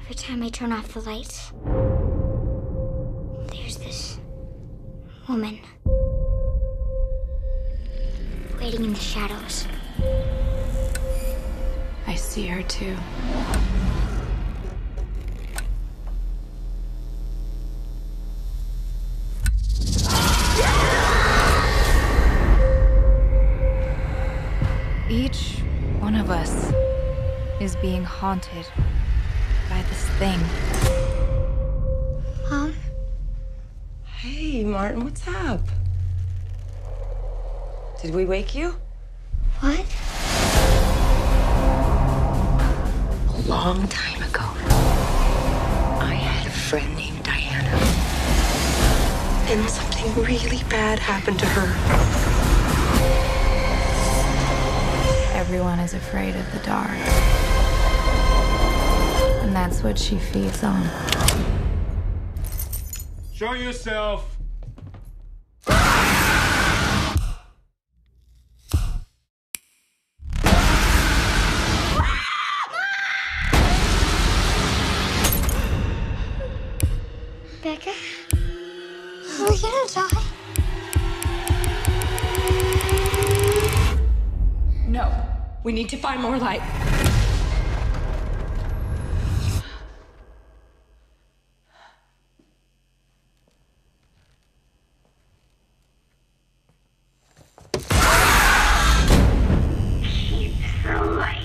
Every time I turn off the lights, there's this woman waiting in the shadows. I see her too. Each one of us is being haunted by this thing. Mom? Hey, Martin, what's up? Did we wake you? What? A long time ago, I had a friend named Diana. And something really bad happened to her. Everyone is afraid of the dark. And that's what she feeds on. Show yourself. Becca? Are we gonna die? No, we need to find more light. Keep the light.